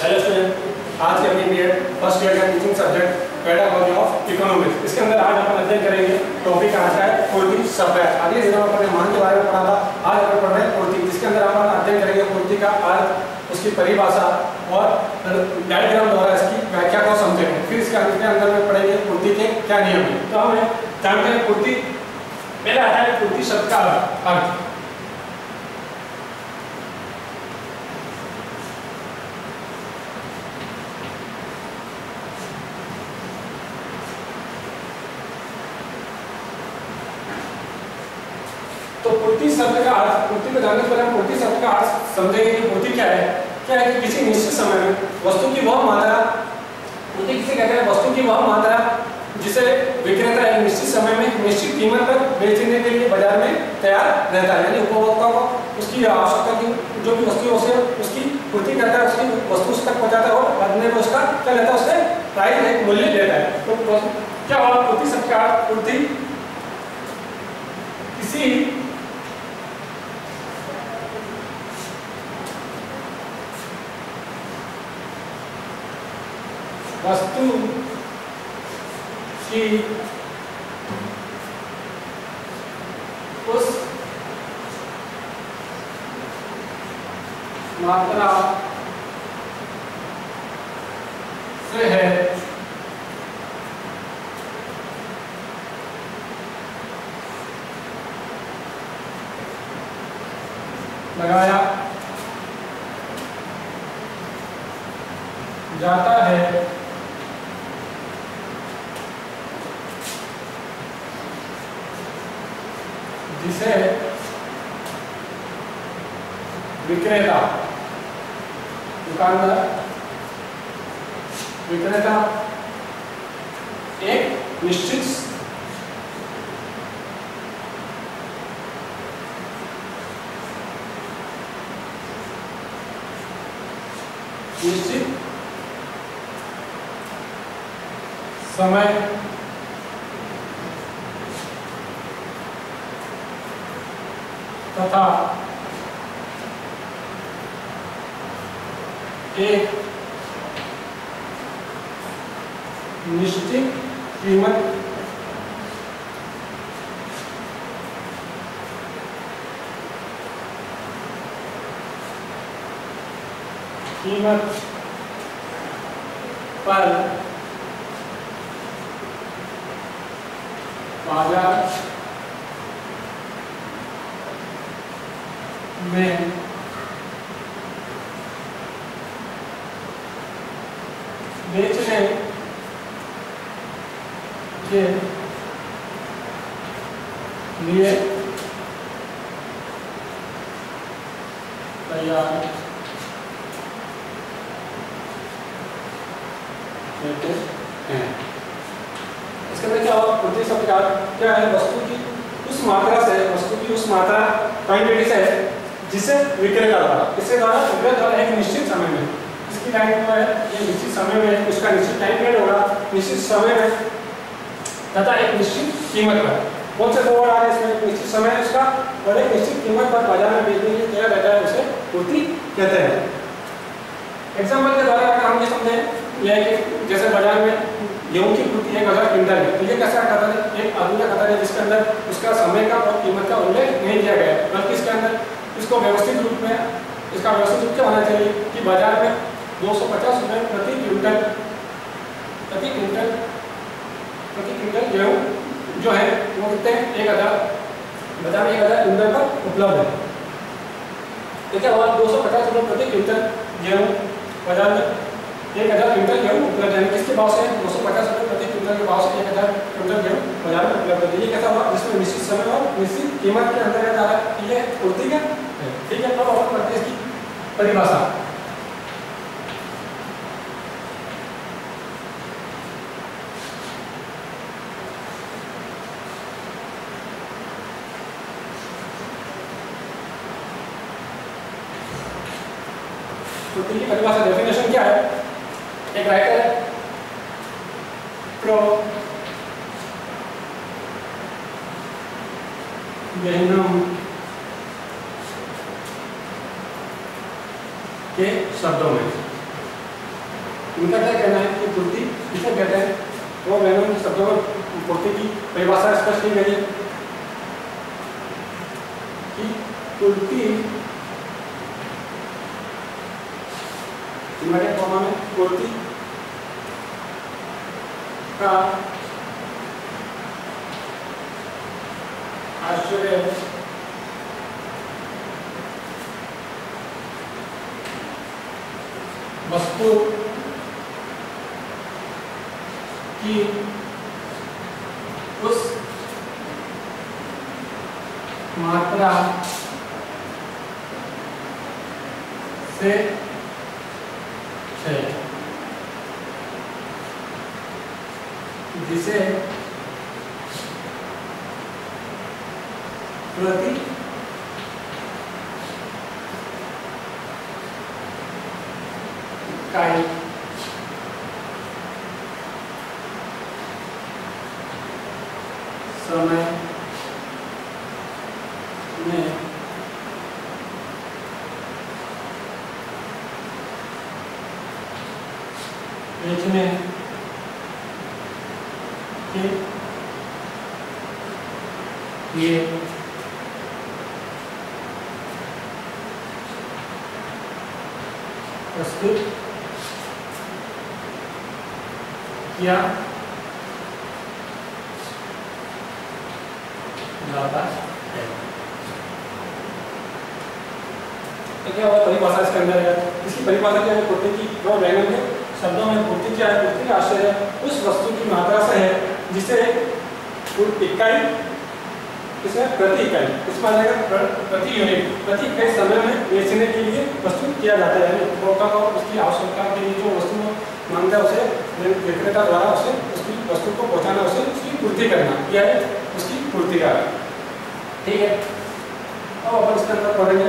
Hello student, आज के अपनी बीएड फर्स्ट ईयर का teaching subject pedagogy of economics. इसके अंदर आज अपन अध्ययन करेंगे टॉपिक आज का है पूर्ति शब्द। अगले दिनों में अपने मान के बारे में पढ़ा था, आज अपन पढ़ रहे हैं पूर्ति, जिसके अंदर अपन अध्ययन करेंगे पूर्ति का अर्थ, उसकी परिभाषा और डायग्राम द्वारा इसकी व्याख्या को समझेंगे। फिर इसके अंदर में पढ़ेंगे पूर्ति के क्या नियम है। तो हमें जानते हैं पूर्ति, पहले आता है पूर्ति शब्द का अर्थ। तो पूर्ति शब्द का अर्थ, पूर्ति को जानने से पहले हम पूर्ति शब्द का अर्थ समझेंगे कि पूर्ति क्या है। क्या है कि किसी निश्चित समय में वस्तु की वह मात्रा, पूर्ति किसे कहते हैं, वस्तु की वह मात्रा जिसे विक्रेता एक निश्चित समय में निश्चित कीमत पर बेचने के लिए बाजार में तैयार रहता है, यानी उपभोक्ता को उसकी आवश्यकता की जो भी वस्तु है उसे उसकी पूर्ति करता है, उसकी वस्तु उस तक पहुंचाता है और बदले में उसका क्या लेता है, उससे प्राइस एक मूल्य लेता है। तो क्या हुआ पूर्ति शब्द का अर्थ? पूर्ति किसी वस्तु की उस मात्रा से है लगाया जाता है जिसे विक्रेता, दुकानदार, विक्रेता एक निश्चित समय तथा एक निश्चित कीमत पर बाजार में बेचने के लिए तैयार रहते हैं। इसके अंदर क्या होगा? पूर्ति शब्द का क्या है? वस्तु की उस मात्रा से, वस्तु की उस मात्रा क्वांटिटी से जिसे विक्रेता द्वारा, किसके द्वारा? विक्रेता द्वारा एक निश्चित समय में, इसकी टाइम है ये निश्चित समय में, उसका निश्चित टाइम पीरियड होगा, निश्चित समय में तथा एक निश्चित कीमत पर। कौन से दो वर्ड आ रहे हैं इसमें? निश्चित समय उसका और एक निश्चित कीमत पर बाजार में बेचने के लिए तैयार रहता है, उसे पूर्ति कहते हैं। एग्जाम्पल के द्वारा अगर हम ये समझें, यह है कि जैसे बाजार में गेहूं की पूर्ति 1000 क्विंटल है, तो ये कैसा कथन है? एक अधूरा कथन है जिसके अंदर उसका समय का और कीमत का उल्लेख नहीं किया गया है, बल्कि इसके अंदर इसको व्यवस्थित रूप में, इसका व्यवस्थित रूप क्या होना चाहिए कि बाजार में 250 रुपये प्रति क्विंटल गेहूँ जो है वो कितने 1000 बाजार में 1000 क्विंटल पर उपलब्ध है। तो क्या हुआ? 250 रुपये प्रति क्विंटल गेहूँ बाजार में 1000 क्विंटल गेहूँ उपलब्ध है। किसके भाव से? 250 रुपये प्रति क्विंटल के भाव से 1000 क्विंटल गेहूँ बाजार में उपलब्ध है। ये कैसा हुआ? जिसमें निश्चित समय और निश्चित कीमत के अंतर्गत आ रहा है, ये पूर्ति का है। ठीक है, अब अपन पढ़ते हैं इसकी परिभाषा। पूर्ति की परिभाषा, डेफिनेशन क्या है? एक राइटर है प्रो वेहनम के शब्दों में इनका क्या कहना है कि पूर्ति किसे कहते हैं, वो मैंने शब्दों में पूर्ति की परिभाषा स्पष्ट की गई है कि पूर्ति इनवर्टेड कॉमा में पूर्ति का आश्रय वस्तु की उस मात्रा से है जिसे प्रति इकाई समय में बेचने के लिए प्रस्तुत किया जाता है। तो क्या हुआ परिभाषा इसके अंदर है, इसकी परिभाषा क्या है, पूर्ति की जो व्यंजन है शब्दों में पूर्ति क्या है, पूर्ति का आश्रय है उस वस्तु की मात्रा से है जिसे इकाई इसमें प्रति इकाई इसमें आ जाएगा प्रति यूनिट प्रति इकाई समय में बेचने के लिए प्रस्तुत किया जाता है, यानी उपभोक्ता को उसकी आवश्यकता के लिए जो वस्तु मांगता है उसे विक्रेता द्वारा उसे उसकी वस्तु को पहुंचाना, उसे उसकी पूर्ति करना, यह है उसकी पूर्ति का। ठीक है, अब अपन इसके अंदर पढ़ेंगे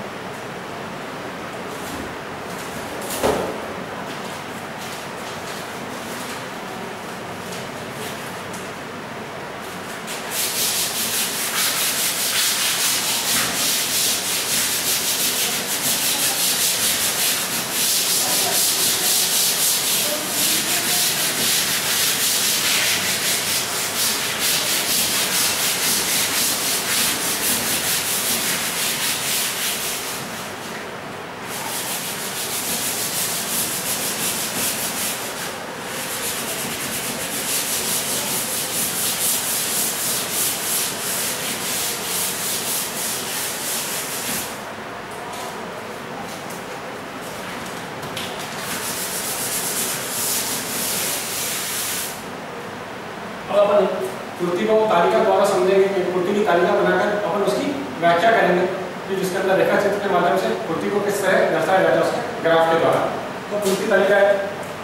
अपन पूर्ति को तालिका द्वारा समझेंगे कि पूर्ति की तालिका बनाकर अपन उसकी व्याख्या करेंगे कि जिसके अंदर रेखा चित्र के माध्यम से पूर्ति को किस तरह दर्शाया जाता है उसके ग्राफ के द्वारा। तो पूर्ति तालिका है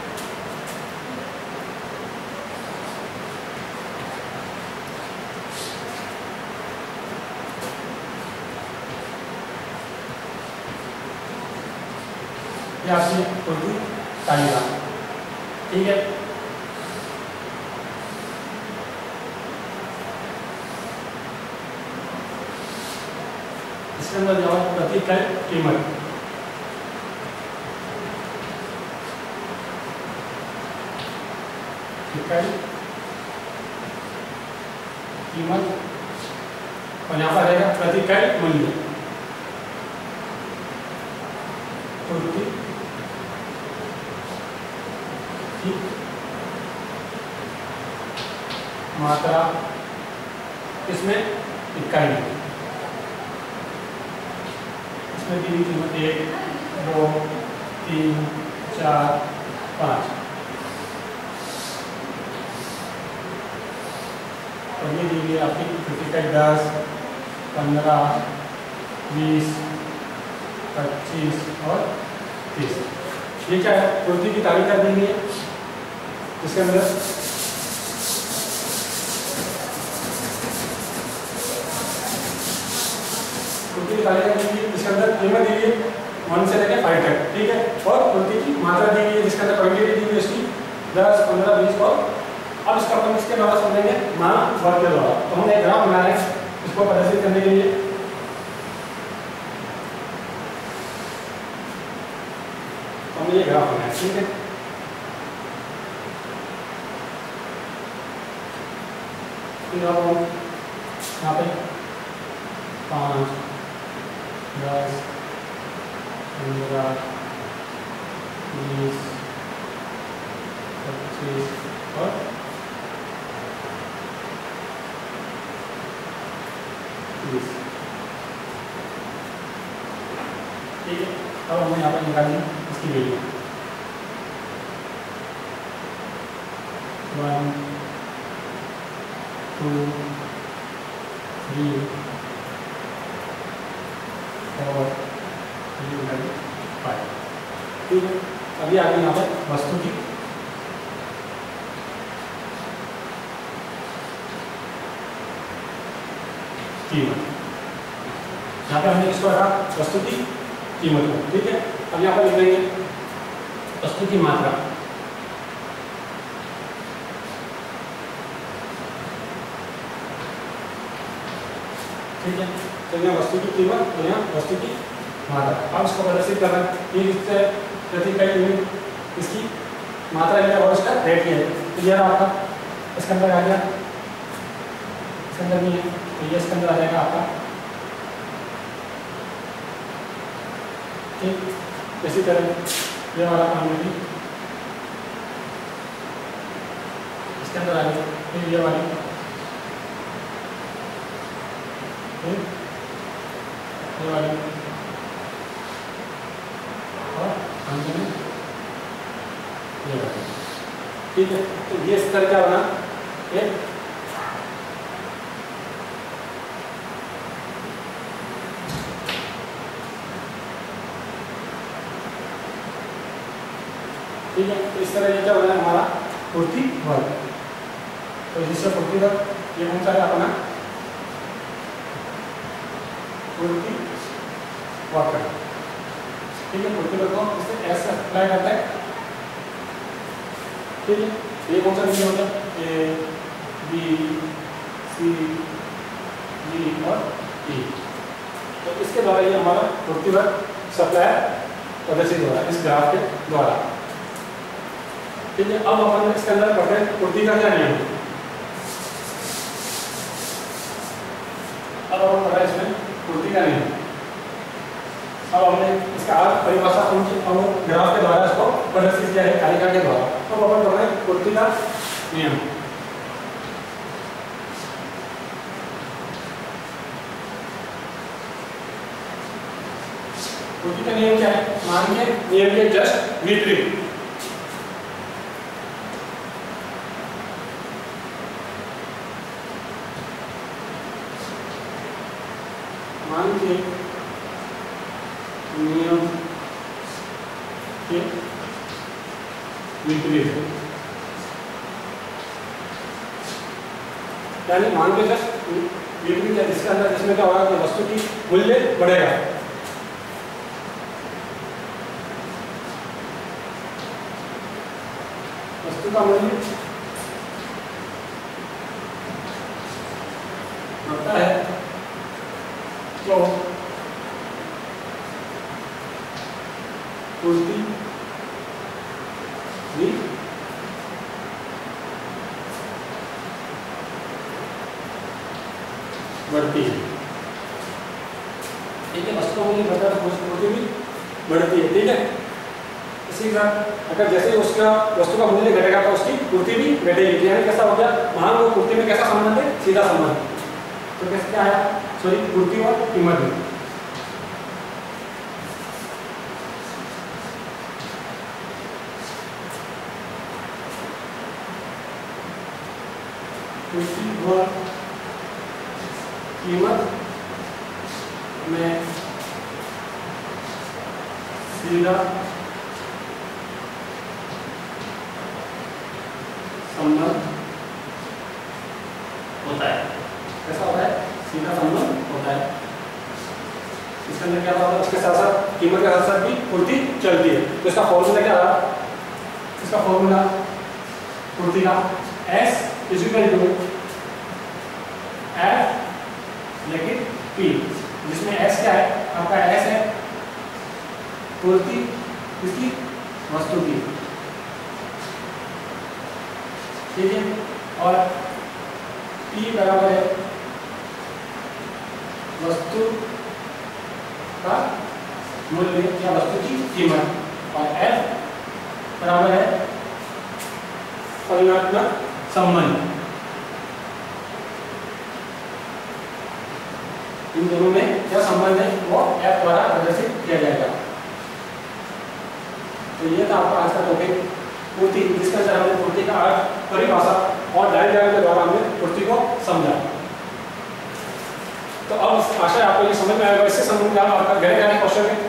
ये आपकी पूर्ति तालिका। ठीक है, इसके अंदर जवाब प्रति इकाई कीमत, इकाई कीमत और यहाँ पर रहेगा प्रति इकाई मूल्य, पूर्ति की मात्रा इसमें इकाई में इसमें दी कीमत 1, 2, 3, 4, 5 और ये दी गई आपकी प्रति इकाई 10, 15, 20, 25 और 30। ये क्या है, पूर्ति की तालिका दी गई है जिसके अंदर पूर्ति की तालिका दी गई है जिसके अंदर कीमत दी गई है 1 से लेकर 5 तक। ठीक है, और पूर्ति की मात्रा दी गई है जिसके अंदर क्वांटिटी दी गई है उसकी 10, 15, 20 और अब इसका अपन इसके द्वारा समझेंगे मान वर्ग के द्वारा। तो हमने एक ग्राफ बनाया है इसको प्रदर्शित करने के लिए। हमने ये ग्राफ बनाया, ठीक है, फिर अब हम यहाँ पे 5, 10, 15, 20, 25 और 30। ठीक है, अब हमें यहाँ पर निकालनी इसकी वैल्यू 1, 2, 3, 4, 5। ठीक है, अभी आगे यहाँ पर वस्तु की कीमत, यहाँ पे हमने इसको रखा वस्तु की कीमत को। ठीक है, अब यहाँ पर लिख देंगे वस्तु की मात्रा। ठीक है, तो यहाँ वस्तु की कीमत और यहाँ वस्तु की मात्रा। अब इसको प्रदर्शित करना है इससे प्रति इकाई यूनिट इसकी मात्रा है और इसका रेट है। तो यह आपका इसके अंदर आ गया, इसके अंदर नहीं है तो ये इसके अंदर आ जाएगा आपका। ठीक, इसी तरह ये वाला काम भी इसके अंदर आ गया। फिर ये वाली ये वाली और अंत में ये वाली। ठीक है, तो ये इस तरह क्या बना ये ठीक है, तो इस तरह ये क्या बना हमारा पूर्ति वर्ग। तो जिससे पूर्ति वर्ग ये कौन सा है अपना पूर्ति वक्र। ठीक है, पूर्ति वक्र को इससे ऐसे अप्लाई करता है। ठीक है, ये कौन सा बिंदु होता है ए बी सी डी और ई। तो इसके द्वारा ये हमारा पूर्ति वर्ग सप्लाई प्रदर्शित हो रहा है इस ग्राफ के द्वारा। ठीक है, अब अपन इसके अंदर पढ़ते हैं पूर्ति का क्या नियम है। अब हम पढ़ा इसमें पूर्ति का नियम। अब हमने इसका अर्थ परिभाषा ग्राफ के द्वारा इसको प्रदर्शित किया है तालिका के द्वारा। अब अपन पढ़ रहे हैं पूर्ति का नियम। पूर्ति का नियम क्या है? मानिए नियम के जस्ट विपरीत। मान के नियम के विपरीत, यानी मान के जस्ट विपरीत है जिसके अंदर जिसमें क्या होगा कि वस्तु की मूल्य बढ़ेगा। वस्तु का मूल्य बढ़ता है तो पूर्ति भी बढ़ती है। ठीक है, वस्तु का मूल्य बढ़ता है तो पूर्ति भी बढ़ती है। ठीक है, इसी तरह अगर जैसे ही उसका वस्तु का मूल्य घटेगा तो उसकी पूर्ति भी घटेगी। यानी कैसा हो गया, मान लो पूर्ति में कैसा संबंध है, सीधा संबंध। तो कैसे क्या है, सॉरी पूर्ति और कीमत में। पूर्ति और कीमत में सीधा संबंध होता है। कैसा होता है, सीधा संबंध होता है। इसके अंदर क्या होता है, इसके साथ साथ कीमत के साथ साथ भी पूर्ति चलती है। तो इसका फॉर्मूला क्या रहा, इसका फॉर्मूला पूर्ति का S is equal to F लेकिन P, जिसमें S क्या है, आपका S है पूर्ति किसकी, वस्तु की। ठीक है, और P बराबर है वस्तु का मूल्य या वस्तु की कीमत और F बराबर है फलनात्मक संबंध। इन दोनों में क्या संबंध है वो F द्वारा प्रदर्शित किया जाएगा। तो ये था आपका आज का टॉपिक पूर्ति, जिसके अंदर हमने पूर्ति का अर्थ, परिभाषा और डायग्राम के द्वारा हमने पूर्ति को समझा। तो अब आशा है आपको ये समझ में आएगा। इससे संबंधित आपका गहरे गहरे क्वेश्चन है।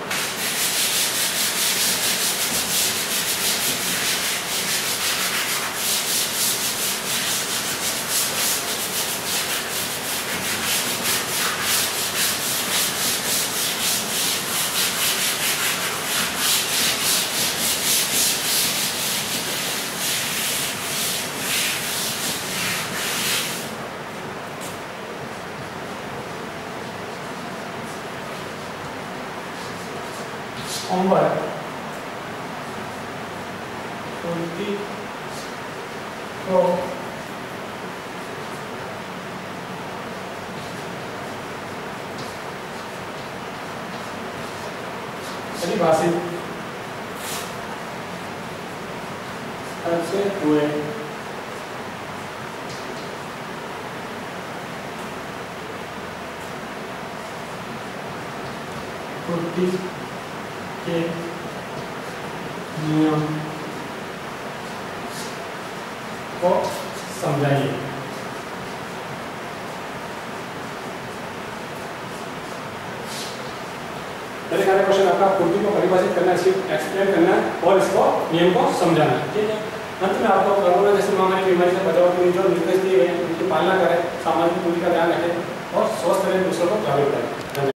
होमवर्क पूर्ति को परिभाषित करते हुए पूर्ति के नियम को समझाइए। पहले का क्वेश्चन आपका पूर्ति को परिभाषित करना, इसको एक्सप्लेन करना और इसको नियम को समझाना। ठीक है। अंत में आपको कोरोना जैसी महामारी की बीमारी से बचाव के लिए जो निर्देश दिए गए हैं उनकी पालना करें, सामाजिक दूरी का ध्यान रखें और स्वस्थ रहें, दूसरों को जागरूक करें।